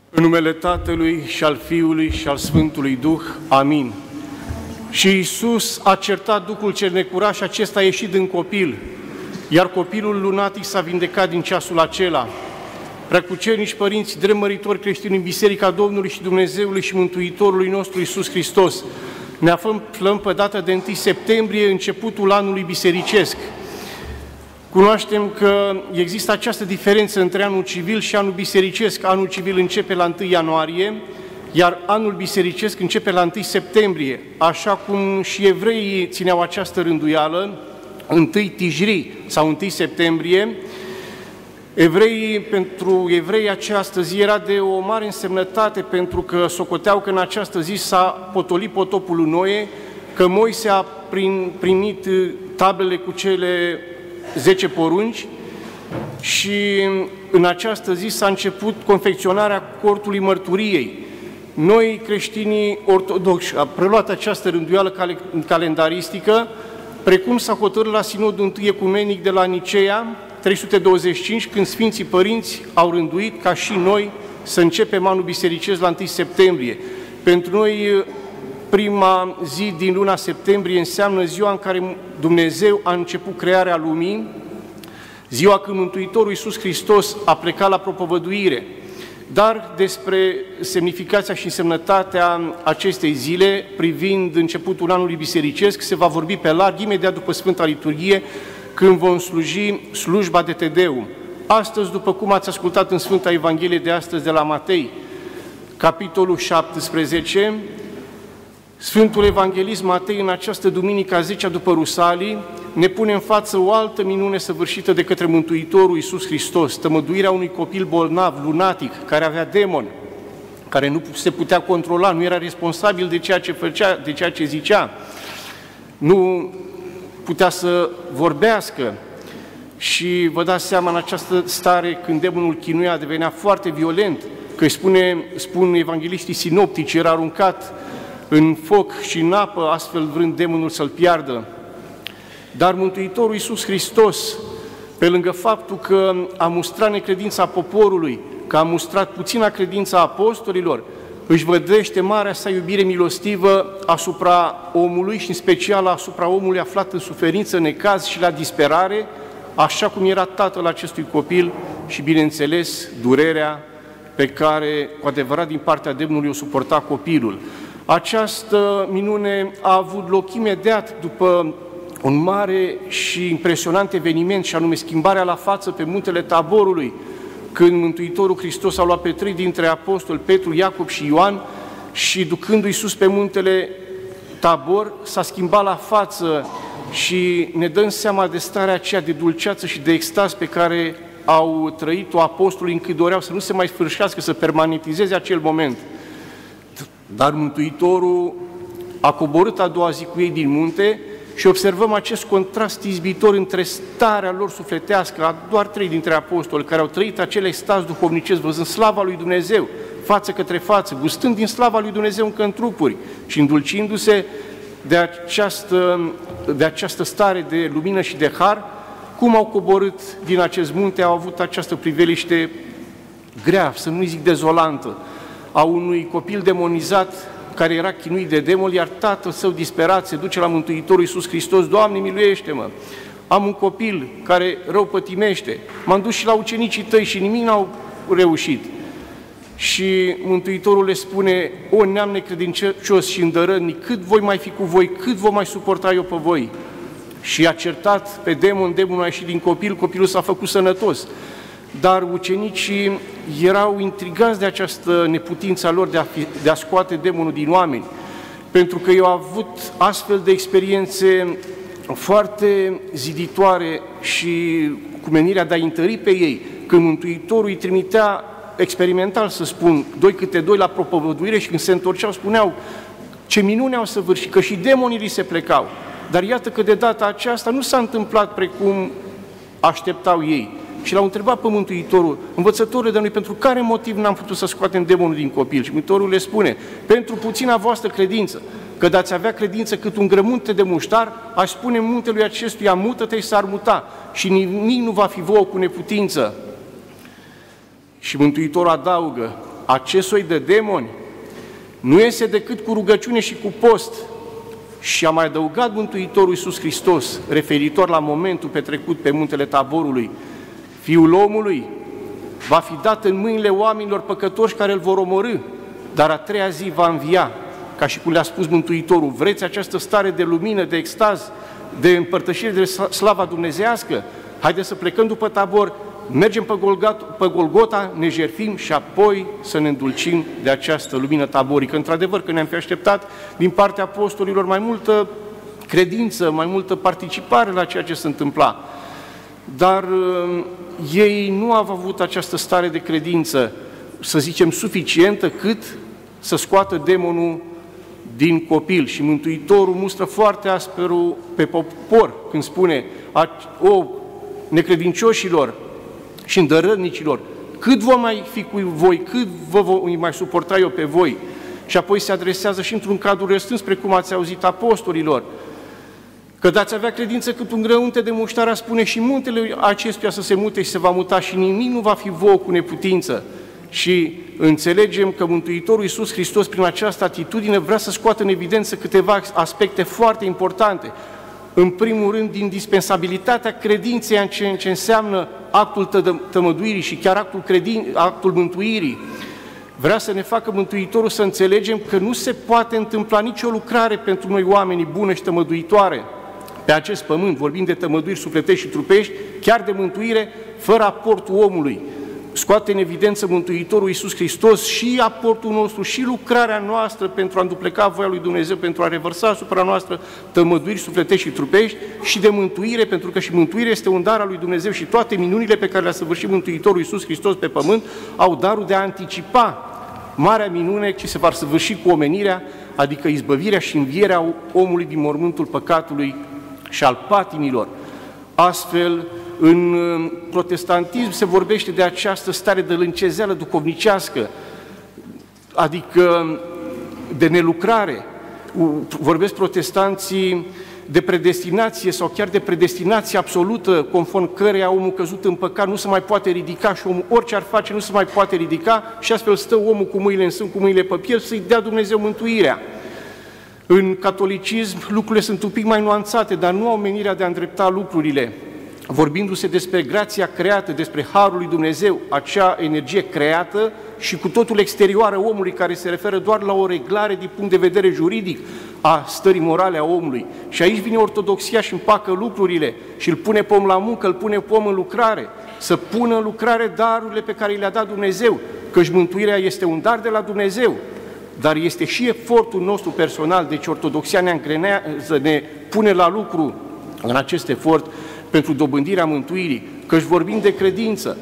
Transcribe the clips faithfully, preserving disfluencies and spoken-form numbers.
În numele Tatălui și al Fiului și al Sfântului Duh. Amin. Și Iisus a certat Duhul cel necurat și acesta a ieșit din copil, iar copilul lunatic s-a vindecat din ceasul acela. Preacucernici părinți, dreptmăritori creștini în Biserica Domnului și Dumnezeului și Mântuitorului nostru Iisus Hristos, ne aflăm pe data de întâi septembrie, începutul anului bisericesc. Cunoaștem că există această diferență între anul civil și anul bisericesc. Anul civil începe la întâi ianuarie, iar anul bisericesc începe la întâi septembrie, așa cum și evreii țineau această rânduială, întâi Tijri sau întâi septembrie. Evreii, pentru evrei această zi era de o mare însemnătate, pentru că socoteau că în această zi s-a potolit potopul lui Noe, că Moise a primit tablele cu cele zece porunci și în această zi s-a început confecționarea cortului mărturiei. Noi, creștinii ortodoxi, am preluat această rânduială calendaristică, precum s-a hotărât la Sinodul întâi Ecumenic de la Nicea, trei sute douăzeci și cinci, când Sfinții Părinți au rânduit ca și noi să începem anul bisericesc la întâi septembrie. Pentru noi, prima zi din luna septembrie înseamnă ziua în care Dumnezeu a început crearea lumii, ziua când Mântuitorul Iisus Hristos a plecat la propovăduire. Dar despre semnificația și însemnătatea acestei zile, privind începutul anului bisericesc, se va vorbi pe larg imediat după Sfânta Liturghie, când vom sluji slujba de Te Deum. Astăzi, după cum ați ascultat în Sfânta Evanghelie de astăzi de la Matei, capitolul șaptesprezece, Sfântul Evanghelist Matei, în această duminică a zecea după Rusalii, ne pune în față o altă minune săvârșită de către Mântuitorul Iisus Hristos, tămăduirea unui copil bolnav, lunatic, care avea demon, care nu se putea controla, nu era responsabil de ceea ce făcea, de ceea ce zicea, nu putea să vorbească. Și vă dați seama, în această stare, când demonul chinuia, devenea foarte violent, că spune, spun evangeliștii sinoptici, era aruncat în foc și în apă, astfel vrând demonul să-l piardă. Dar Mântuitorul Iisus Hristos, pe lângă faptul că a mustrat necredința poporului, că a mustrat puțina credința apostolilor, își vădește marea sa iubire milostivă asupra omului și în special asupra omului aflat în suferință, necaz și la disperare, așa cum era tatăl acestui copil și, bineînțeles, durerea pe care, cu adevărat, din partea demonului o suporta copilul. Această minune a avut loc imediat după un mare și impresionant eveniment, și anume schimbarea la față pe muntele Taborului, când Mântuitorul Hristos a luat pe trei dintre apostoli, Petru, Iacob și Ioan, și ducându-i sus pe muntele Tabor, s-a schimbat la față și ne dăm seama de starea aceea de dulceață și de extaz pe care au trăit-o apostolii, încât doreau să nu se mai sfârșească, să permanentizeze acel moment. Dar Mântuitorul a coborât a doua zi cu ei din munte și observăm acest contrast izbitor între starea lor sufletească a doar trei dintre apostoli, care au trăit acel extaz duhovnicesc, văzând slava lui Dumnezeu, față către față, gustând din slava lui Dumnezeu încă în trupuri și îndulcindu-se de această, de această stare de lumină și de har, cum au coborât din acest munte, au avut această priveliște grea, să nu zic dezolantă, a unui copil demonizat care era chinuit de demon, iar tatăl său disperat se duce la Mântuitorul Iisus Hristos: Doamne, miluiește-mă! Am un copil care rău pătimește, m-am dus și la ucenicii tăi și nimic n-au reușit. Și Mântuitorul le spune: o neam necredincios și îndărătnic, cât voi mai fi cu voi, cât vom mai suporta eu pe voi? Și a certat pe demon, demonul a ieșit din copil, copilul s-a făcut sănătos. Dar ucenicii erau intrigați de această neputință a lor de a, fi, de a scoate demonul din oameni, pentru că ei au avut astfel de experiențe foarte ziditoare și cu menirea de a întări pe ei, când Mântuitorul îi trimitea experimental, să spun, doi câte doi la propovăduire și când se întorceau spuneau ce minune au săvârșit, că și demonii li se plecau. Dar iată că de data aceasta nu s-a întâmplat precum așteptau ei. Și l-au întrebat pe Mântuitorul: învățătorule de noi, pentru care motiv n-am putut să scoatem demonul din copil? Și Mântuitorul le spune: pentru puțina voastră credință, că dați avea credință cât un grămunte de muștar, aș spune muntelui acestuia: mută-te și s-ar muta, și nimic nu va fi vouă cu neputință. Și Mântuitorul adaugă: acest soi de demoni nu este decât cu rugăciune și cu post. Și a mai adăugat Mântuitorul Iisus Hristos, referitor la momentul petrecut pe muntele Taborului: Fiul omului va fi dat în mâinile oamenilor păcătoși care îl vor omorî, dar a treia zi va învia, ca și cum le-a spus Mântuitorul. Vreți această stare de lumină, de extaz, de împărtășire de slava dumnezeiască? Haideți să plecăm după Tabor, mergem pe Golgota, pe Golgota, ne jertfim și apoi să ne îndulcim de această lumină taborică. Într-adevăr că ne-am fi așteptat din partea apostolilor mai multă credință, mai multă participare la ceea ce se întâmpla. Dar uh, ei nu au avut această stare de credință, să zicem, suficientă cât să scoată demonul din copil. Și Mântuitorul mustră foarte asperul pe popor când spune: o, necredincioșilor și îndărătnicilor, cât vom mai fi cu voi, cât vă voi mai suporta eu pe voi? Și apoi se adresează și într-un cadru restrâns, precum ați auzit apostolilor, că dați avea credință cât un grăunte de muștara, spune, și muntele acestuia să se mute și se va muta și nimic nu va fi vouă cu neputință. Și înțelegem că Mântuitorul Iisus Hristos, prin această atitudine, vrea să scoată în evidență câteva aspecte foarte importante. În primul rând, indispensabilitatea credinței în ce, în ce înseamnă actul tă, tămăduirii și chiar actul, credin, actul mântuirii. Vrea să ne facă Mântuitorul să înțelegem că nu se poate întâmpla nicio lucrare pentru noi oamenii bună și tămăduitoare pe acest pământ, vorbim de tămăduiri sufletești și trupești, chiar de mântuire, fără aportul omului. Scoate în evidență Mântuitorul Iisus Hristos și aportul nostru și lucrarea noastră pentru a îndupleca voia lui Dumnezeu, pentru a revărsa asupra noastră tămăduiri sufletești și trupești, și de mântuire, pentru că și mântuirea este un dar al lui Dumnezeu și toate minunile pe care le-a săvârșit Mântuitorul Iisus Hristos pe pământ au darul de a anticipa marea minune ce se va săvârși cu omenirea, adică izbăvirea și învierea omului din mormântul păcatului și al patimilor. Astfel, în protestantism se vorbește de această stare de lâncezeală duhovnicească, adică de nelucrare. Vorbesc protestanții de predestinație sau chiar de predestinație absolută, conform căreia omul căzut în păcat nu se mai poate ridica și omul, orice ar face, nu se mai poate ridica și astfel stă omul cu mâinile în sân, cu mâinile pe piept, să-i dea Dumnezeu mântuirea. În catolicism lucrurile sunt un pic mai nuanțate, dar nu au menirea de a îndrepta lucrurile, vorbindu-se despre grația creată, despre harul lui Dumnezeu, acea energie creată și cu totul exterioară omului, care se referă doar la o reglare din punct de vedere juridic a stării morale a omului. Și aici vine ortodoxia și împacă lucrurile și îl pune pe om la muncă, îl pune pe om în lucrare, să pună în lucrare darurile pe care le-a dat Dumnezeu, căci mântuirea este un dar de la Dumnezeu, dar este și efortul nostru personal. Deci ortodoxia ne angrenează, ne pune la lucru în acest efort pentru dobândirea mântuirii, căci vorbim de credință.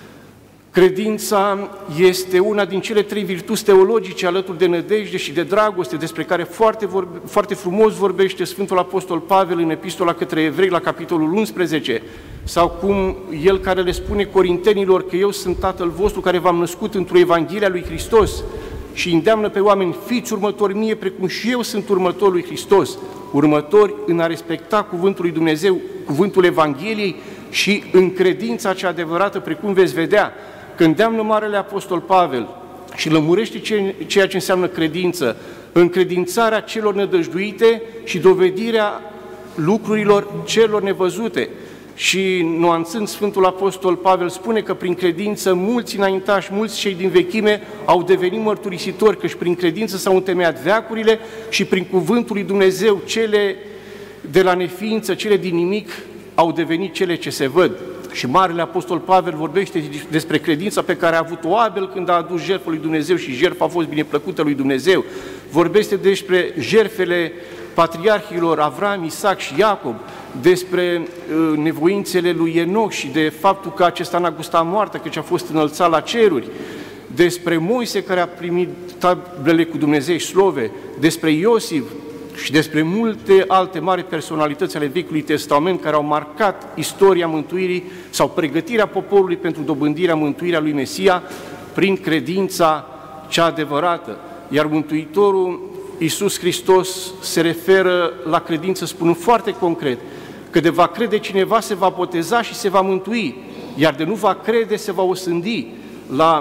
Credința este una din cele trei virtuți teologice, alături de nădejde și de dragoste, despre care foarte, vorbe, foarte frumos vorbește Sfântul Apostol Pavel în Epistola către Evrei, la capitolul unsprezece, sau cum el care le spune corintenilor că eu sunt Tatăl vostru care v-am născut într-o Evanghelia lui Hristos, și îndeamnă pe oameni: fiți următori mie, precum și eu sunt următor lui Hristos, următori în a respecta cuvântul lui Dumnezeu, cuvântul Evangheliei și în credința cea adevărată, precum veți vedea, că îndeamnă Marele Apostol Pavel și lămurește ceea ce înseamnă credință, încredințarea celor nădăjduite și dovedirea lucrurilor celor nevăzute. Și nuanțând, Sfântul Apostol Pavel spune că prin credință mulți înaintași, mulți cei din vechime au devenit mărturisitori, căci prin credință s-au întemeiat veacurile și prin cuvântul lui Dumnezeu cele de la neființă, cele din nimic au devenit cele ce se văd. Și Marele Apostol Pavel vorbește despre credința pe care a avut-o Abel când a adus jertfă lui Dumnezeu și jertfa a fost bineplăcută lui Dumnezeu. Vorbește despre jertfele patriarhilor Avram, Isaac și Iacob, despre uh, nevoințele lui Enoch și de faptul că acesta n-a gustat moartea, căci a fost înălțat la ceruri, despre Moise care a primit tablele cu Dumnezeu și slove, despre Iosif și despre multe alte mari personalități ale Vechiului Testament care au marcat istoria mântuirii sau pregătirea poporului pentru dobândirea mântuirea lui Mesia prin credința cea adevărată. Iar Mântuitorul Iisus Hristos se referă la credință spunând foarte concret că de va crede cineva se va boteza și se va mântui, iar de nu va crede se va osândi. La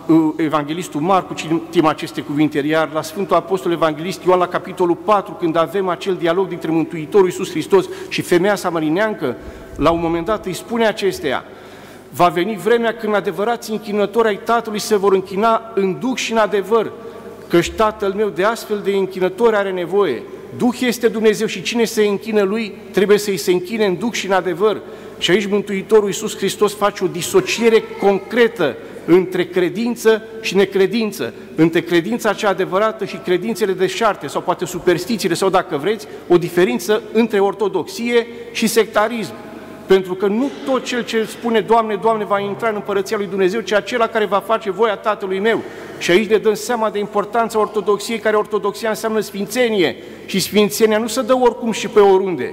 Evanghelistul Marcu citim aceste cuvinte, iar la Sfântul Apostol Evanghelist Ioan, la capitolul patru, când avem acel dialog dintre Mântuitorul Iisus Hristos și femeia samarineancă, la un moment dat îi spune acesteia: va veni vremea când adevărații închinători ai Tatălui se vor închina în duh și în adevăr, căci Tatăl meu de astfel de închinători are nevoie. Duh este Dumnezeu și cine se închină Lui trebuie să-i se închine în duh și în adevăr. Și aici Mântuitorul Iisus Hristos face o disociere concretă între credință și necredință, între credința cea adevărată și credințele deșarte, sau poate superstițiile, sau dacă vreți, o diferență între ortodoxie și sectarism. Pentru că nu tot cel ce spune Doamne, Doamne va intra în Împărăția lui Dumnezeu, ci acela care va face voia Tatălui meu. Și aici ne dăm seama de importanța ortodoxiei, care ortodoxia înseamnă sfințenie. Și sfințenia nu se dă oricum și pe oriunde.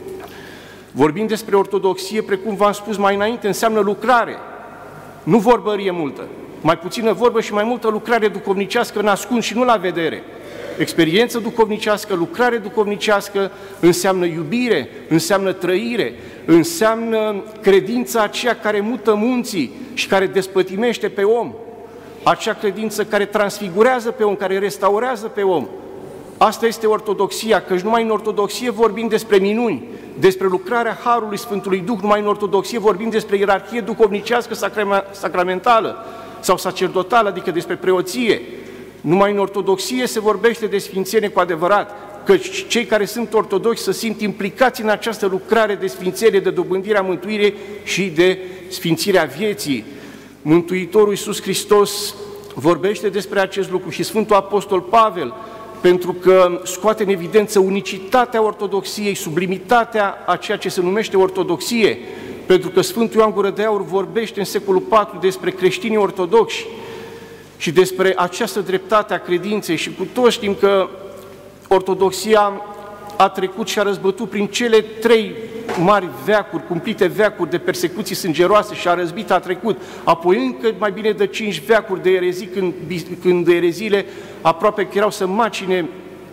Vorbim despre ortodoxie, precum v-am spus mai înainte, înseamnă lucrare. Nu vorbărie multă, mai puțină vorbă și mai multă lucrare duhovnicească nascund și nu la vedere. Experiență duhovnicească, lucrare duhovnicească înseamnă iubire, înseamnă trăire, înseamnă credința aceea care mută munții și care despătimește pe om, acea credință care transfigurează pe om, care restaurează pe om. Asta este ortodoxia, căci numai în ortodoxie vorbim despre minuni, despre lucrarea Harului Sfântului Duh, numai în ortodoxie vorbim despre ierarhie duhovnicească sacramentală sau sacerdotală, adică despre preoție. Numai în ortodoxie se vorbește de sfințenie cu adevărat, căci cei care sunt ortodoxi să simt implicați în această lucrare de sfințenie, de dobândirea mântuirii și de sfințirea vieții. Mântuitorul Iisus Hristos vorbește despre acest lucru și Sfântul Apostol Pavel, pentru că scoate în evidență unicitatea ortodoxiei, sublimitatea a ceea ce se numește ortodoxie, pentru că Sfântul Ioan Gură de Aur vorbește în secolul patru despre creștinii ortodoxi și despre această dreptate a credinței și cu toți știm că ortodoxia a trecut și a răzbătut prin cele trei mari veacuri, cumplite veacuri de persecuții sângeroase și a răzbit, a trecut. Apoi încă mai bine de cinci veacuri de erezii, când, când ereziile aproape că erau să macine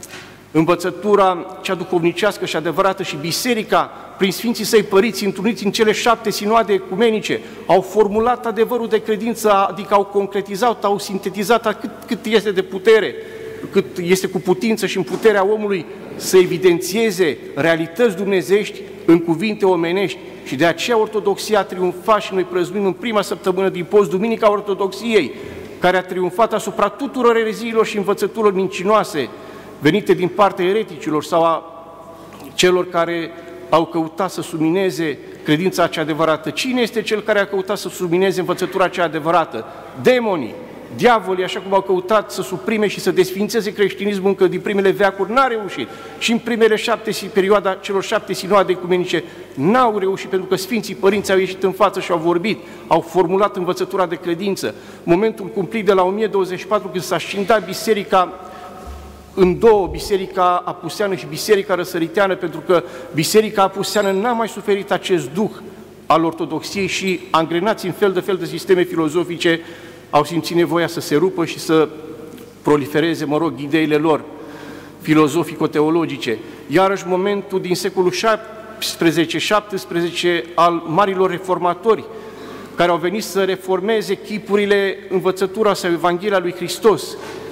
învățătura cea duhovnicească și adevărată și biserica, prin Sfinții Săi Părinți, întruniți în cele șapte sinoade ecumenice, au formulat adevărul de credință, adică au concretizat, au sintetizat cât, cât este de putere, cât este cu putință și în puterea omului să evidențieze realități dumnezești în cuvinte omenești. Și de aceea ortodoxia a triumfat și noi prăznuim în prima săptămână din post Duminica Ortodoxiei, care a triumfat asupra tuturor ereziilor și învățăturilor mincinoase venite din partea ereticilor sau a celor care au căutat să submineze credința cea adevărată. Cine este cel care a căutat să submineze învățătura cea adevărată? Demonii, diavolii, așa cum au căutat să suprime și să desfințeze creștinismul încă din primele veacuri, n-a reușit. Și în primele șapte, perioada celor șapte sinoade ecumenice, n-au reușit, pentru că Sfinții Părinți au ieșit în față și au vorbit, au formulat învățătura de credință. Momentul cumplit de la o mie douăzeci și patru, când s-a scindat biserica în două, biserica apuseană și biserica răsăriteană, pentru că biserica apuseană n-a mai suferit acest duh al ortodoxiei și angrenați în fel de fel de sisteme filozofice au simțit nevoia să se rupă și să prolifereze, mă rog, ideile lor filozofico-teologice. Iarăși momentul din secolul șaptesprezece șaptesprezece al marilor reformatori, care au venit să reformeze chipurile, învățătura sau Evanghelia lui Hristos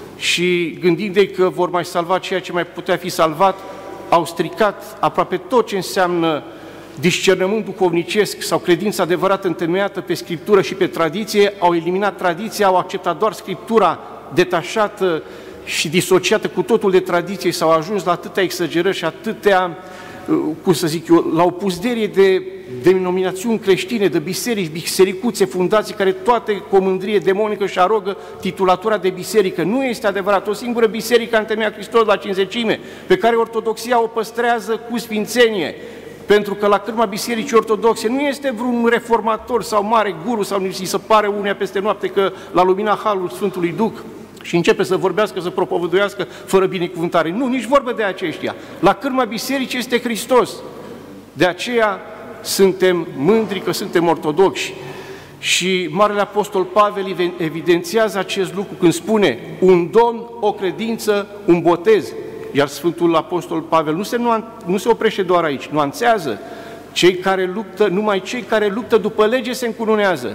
și gândind-i că vor mai salva ceea ce mai putea fi salvat, au stricat aproape tot ce înseamnă discernământ duhovnicesc sau credința adevărată întemeiată pe Scriptură și pe tradiție, au eliminat tradiția, au acceptat doar Scriptura detașată și disociată cu totul de tradiție, s-au ajuns la atâtea exagerări și atâtea, cum să zic eu, la o puzderie de denominațiuni creștine, de biserici, bisericuțe, fundații, care toate cu o mândrie demonică și arogă titulatura de biserică. Nu este adevărat. O singură biserică a întemeiat Hristos la cinzecime, pe care ortodoxia o păstrează cu sfințenie. Pentru că la cârma bisericii ortodoxe nu este vreun reformator sau mare guru sau nici se pare uneia peste noapte că l-a luminat halul Sfântului Duh și începe să vorbească, să propovăduiască fără binecuvântare. Nu, nici vorbă de aceștia. La cârma bisericii este Hristos. De aceea suntem mândri că suntem ortodoxi. Și Marele Apostol Pavel evidențiază acest lucru când spune un domn, o credință, un botez. Iar Sfântul Apostol Pavel nu se, nu se oprește doar aici, nuanțează. Cei care luptă, numai cei care luptă după lege se încununează.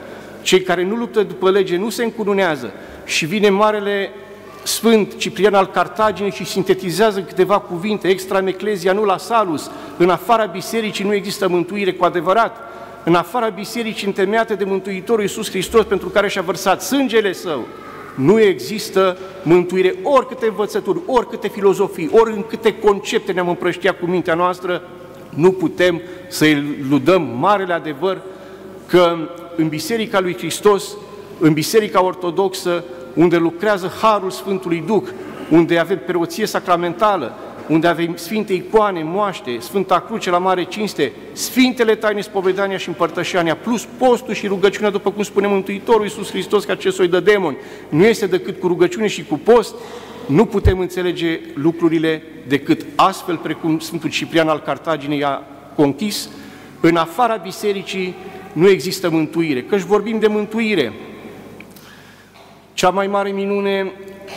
cei care nu luptă după lege nu se încununează. Și vine Marele Sfânt Ciprian al Cartaginei și sintetizează câteva cuvinte: extra ecclesia nulla salus, în afara bisericii nu există mântuire cu adevărat, în afara bisericii întemeiate de Mântuitorul Iisus Hristos, pentru care și-a vărsat sângele Său, nu există mântuire. Oricâte învățături, oricâte filozofii, ori în câte concepte ne-am împrăștiat cu mintea noastră, nu putem să eludăm marele adevăr că în Biserica lui Hristos, în Biserica Ortodoxă, unde lucrează Harul Sfântului Duh, unde avem preoție sacramentală, unde avem Sfinte Icoane, moaște, Sfânta Cruce la mare cinste, Sfintele taine, spovedania și împărtășania, plus postul și rugăciunea, după cum spune Mântuitorul Iisus Hristos, că acest soi de demoni nu este decât cu rugăciune și cu post, nu putem înțelege lucrurile decât astfel, precum Sfântul Ciprian al Cartaginei a conchis: în afara bisericii nu există mântuire. Căci vorbim de mântuire. Cea mai mare minune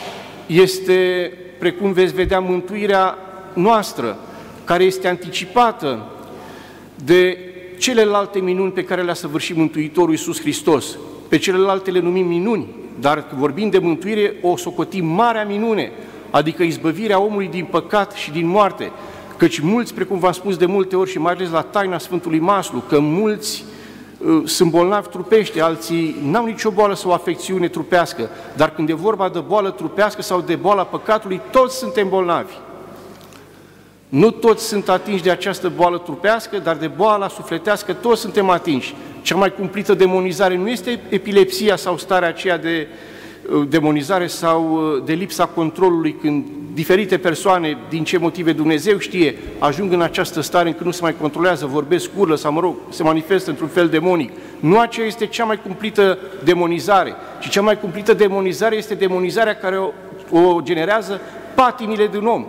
este, precum veți vedea, mântuirea noastră, care este anticipată de celelalte minuni pe care le-a săvârșit Mântuitorul Iisus Hristos. Pe celelalte le numim minuni, dar vorbim de mântuire, o socotim marea minune, adică izbăvirea omului din păcat și din moarte. Căci mulți, precum v-am spus de multe ori și mai ales la taina Sfântului Maslu, că mulți uh, sunt bolnavi trupește, alții n-au nicio boală sau afecțiune trupească, dar când e vorba de boală trupească sau de boala păcatului, toți suntem bolnavi. Nu toți sunt atinși de această boală trupească, dar de boala sufletească toți suntem atinși. Cea mai cumplită demonizare nu este epilepsia sau starea aceea de demonizare sau de lipsa controlului, când diferite persoane, din ce motive Dumnezeu știe, ajung în această stare încât nu se mai controlează, vorbesc, urlă sau, mă rog, se manifestă într-un fel demonic. Nu aceea este cea mai cumplită demonizare, ci cea mai cumplită demonizare este demonizarea care o, o generează patimile din om.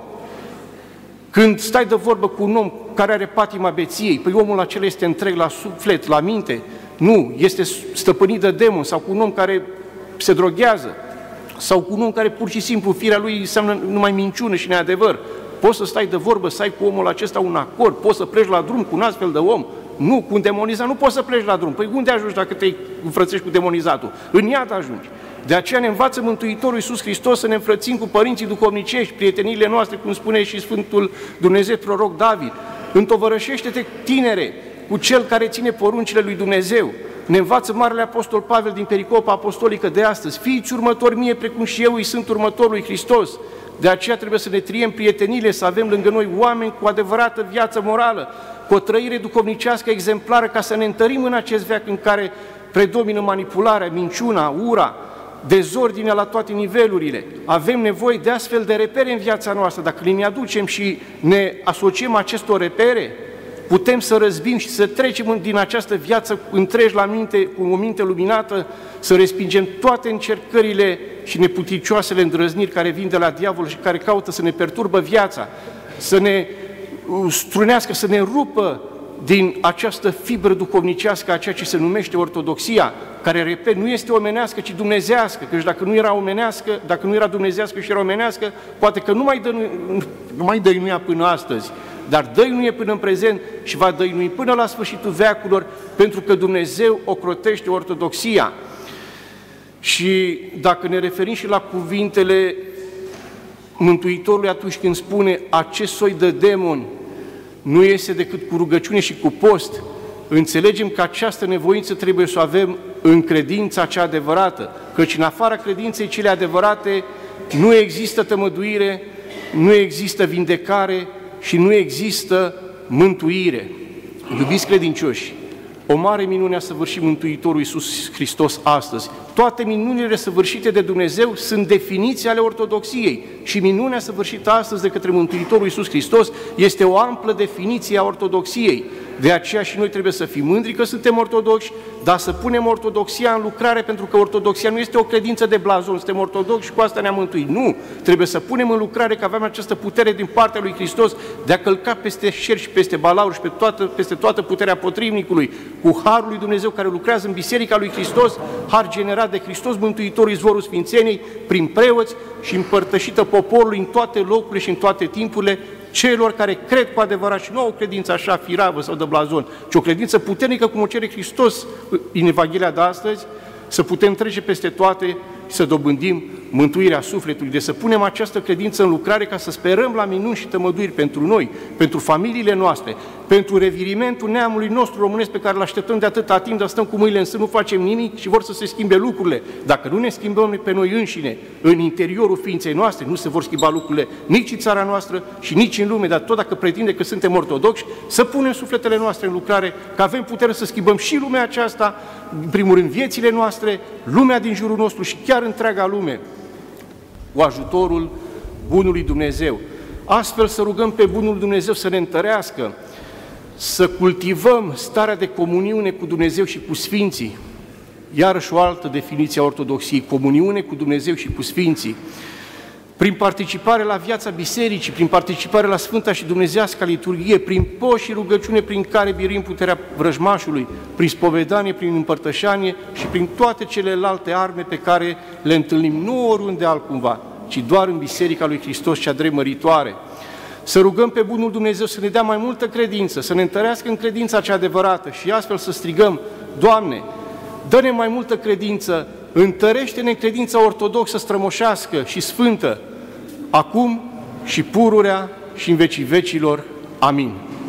Când stai de vorbă cu un om care are patima beției, păi omul acela este întreg la suflet, la minte? Nu, este stăpânit de demon. Sau cu un om care se droghează, sau cu un om care pur și simplu firea lui înseamnă numai minciună și neadevăr. Poți să stai de vorbă, să ai cu omul acesta un acord, poți să pleci la drum cu un astfel de om? Nu, cu un demonizat nu poți să pleci la drum. Păi unde ajungi dacă te înfrățești cu demonizatul? În iad ajungi. De aceea ne învață Mântuitorul Iisus Hristos să ne înfrățim cu părinții duhovnicești, prieteniile noastre, cum spune și Sfântul Dumnezeu proroc David. Întovărășește-te, tinere, cu cel care ține poruncile lui Dumnezeu. Ne învață Marele Apostol Pavel din Pericopa Apostolică de astăzi: fiiți următori mie, precum și eu îi sunt următorul lui Hristos. De aceea trebuie să ne triem prietenile, să avem lângă noi oameni cu adevărată viață morală, cu o trăire duhovnicească exemplară, ca să ne întărim în acest veac în care predomină manipularea, minciuna, ura, dezordinea la toate nivelurile. Avem nevoie de astfel de repere în viața noastră. Dacă ne aducem și ne asociem acestor repere, putem să răzbim și să trecem din această viață întregi la minte, cu o minte luminată, să respingem toate încercările și neputicioasele îndrăzniri care vin de la diavol și care caută să ne perturbă viața, să ne strunească, să ne rupă din această fibră duhovnicească a ceea ce se numește ortodoxia, care, repet, nu este omenească, ci dumnezească, căci dacă nu era omenească, dacă nu era dumnezească și era omenească, poate că nu mai, dă, nu mai dăinuia până astăzi, dar dăinuie până în prezent și va dăinui până la sfârșitul veacurilor, pentru că Dumnezeu ocrotește ortodoxia. Și dacă ne referim și la cuvintele Mântuitorului atunci când spune: acest soi de demoni nu este decât cu rugăciune și cu post, înțelegem că această nevoință trebuie să o avem în credința cea adevărată, căci în afara credinței cele adevărate nu există tămăduire, nu există vindecare și nu există mântuire. Iubiți credincioși, o mare minune a săvârșit Mântuitorul Iisus Hristos astăzi. Toate minunile săvârșite de Dumnezeu sunt definiții ale ortodoxiei și minunea săvârșită astăzi de către Mântuitorul Iisus Hristos este o amplă definiție a ortodoxiei. De aceea și noi trebuie să fim mândri că suntem ortodoxi, dar să punem ortodoxia în lucrare, pentru că ortodoxia nu este o credință de blazon, suntem ortodoxi și cu asta ne-am mântuit. Nu! Trebuie să punem în lucrare că avem această putere din partea lui Hristos de a călca peste șer și peste balauri și pe toată, peste toată puterea potrivnicului, cu harul lui Dumnezeu care lucrează în Biserica lui Hristos, har generat de Hristos Mântuitorul, izvorul Sfințeniei, prin preoți și împărtășită poporului în toate locurile și în toate timpurile, celor care cred cu adevărat și nu au o credință așa firavă sau de blazon, ci o credință puternică cum o cere Hristos în Evanghelia de astăzi, să putem trece peste toate și să dobândim mântuirea sufletului, de să punem această credință în lucrare ca să sperăm la minuni și tămăduiri pentru noi, pentru familiile noastre, pentru revirimentul neamului nostru românesc pe care îl așteptăm de atâta timp, dar stăm cu mâinile în sân, nu facem nimic și vor să se schimbe lucrurile. Dacă nu ne schimbăm pe noi înșine, în interiorul ființei noastre, nu se vor schimba lucrurile nici în țara noastră și nici în lume, dar tot dacă pretinde că suntem ortodoxi, să punem sufletele noastre în lucrare, că avem putere să schimbăm și lumea aceasta, în primul rând viețile noastre, lumea din jurul nostru și chiar întreaga lume, cu ajutorul Bunului Dumnezeu. Astfel să rugăm pe Bunul Dumnezeu să ne întărească, să cultivăm starea de comuniune cu Dumnezeu și cu Sfinții. Iarăși o altă definiție a ortodoxiei, comuniune cu Dumnezeu și cu Sfinții. Prin participare la viața bisericii, prin participare la Sfânta și Dumnezeiasca liturghie, prin post și rugăciune prin care biruim puterea vrăjmașului, prin spovedanie, prin împărtășanie și prin toate celelalte arme pe care le întâlnim, nu oriunde altcumva, ci doar în Biserica lui Hristos cea dremăritoare. Să rugăm pe Bunul Dumnezeu să ne dea mai multă credință, să ne întărească în credința cea adevărată și astfel să strigăm: Doamne, dă-ne mai multă credință, întărește-ne în credința ortodoxă strămoșească și sfântă, acum și pururea și în vecii vecilor. Amin.